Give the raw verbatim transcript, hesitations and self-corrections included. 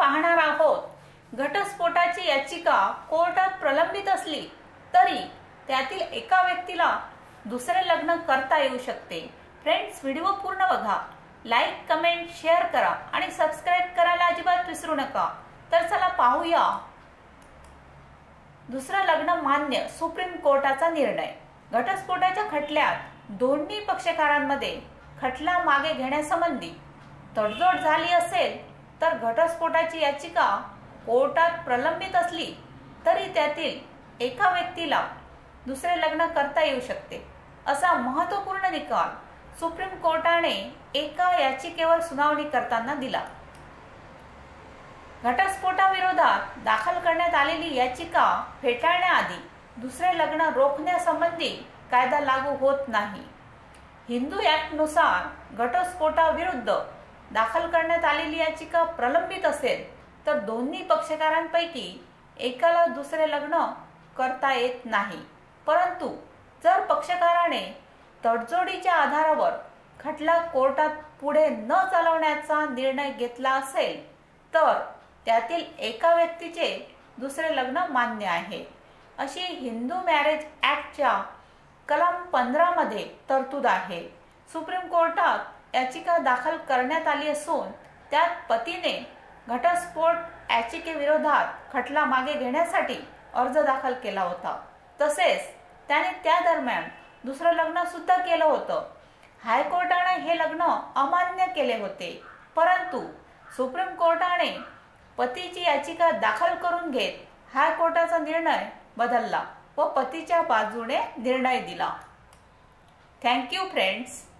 पाहणार आहोत, घटस्फोटाची याचिका कोर्टात प्रलंबित असली तरी त्यातील एका व्यक्तीला दुसरे लग्न करता येऊ शकते। फ्रेंड्स, व्हिडिओ पूर्ण बघा, लाईक कमेंट शेअर करा आणि सबस्क्राईब करायला अजिबात विसरू नका। तर चला पाहूया दुसरं लग्न मान्य, सुप्रीम कोर्टाचा निर्णय। घटस्फोटाच्या खटल्यात दोन्ही पक्षकारांमध्ये खटला मागे घेण्यासंबंधी तडजोड झाली असेल तर घटस्फोटाची याचिका कोर्टात प्रलंबित असली तरी त्यातील एका व्यक्तीला दुसरे लग्न करता येऊ शकते, असा महत्त्वपूर्ण निकाल सुप्रीम कोर्टाने एका याचिकेवर सुनावणी करताना दिला। घटस्फोटाविरोधात दाखल करण्यात आलेली याचिका फेटाळण्याआधी दुसरे लग्न रोखण्यासंबंधी कायदा लागू होत नाही। हिंदू ॲक्टनुसार घटस्फोटाविरुद्ध दाखल करण्यात आलेली याचिका प्रलंबित असेल तर दोन्ही पक्षकारांपैकी एकाला दुसरे लग्न करता येत नाही, परंतु जर पक्षकाराने तडजोडीच्या आधारावर खटला कोर्टात पुढे न चालवण्याचा निर्णय घेतला असेल तर त्यातील एका व्यक्तीचे दुसरे लग्न मान्य आहे, अशी हिंदू मॅरेज ॲक्टच्या कलम पंधरा मध्ये तरतूद आहे। सुप्रीम कोर्टात याचिका दाखल करण्यात आली असून त्यात पतीने घटस्फोट याचिकेविरोधात खटला मागे घेण्यासाठी अर्ज दाखल केला होता। तसेच त्याने त्या दरम्यान दुसरं लग्न सुद्धा केलं होतं। हायकोर्टाने हे लग्न अमान्य केले होते, परंतु सुप्रीम कोर्टाने पतीची याचिका दाखल करून घेत हायकोर्टाचा निर्णय बदलला व पतीच्या बाजूने निर्णय दिला। Thank you friends.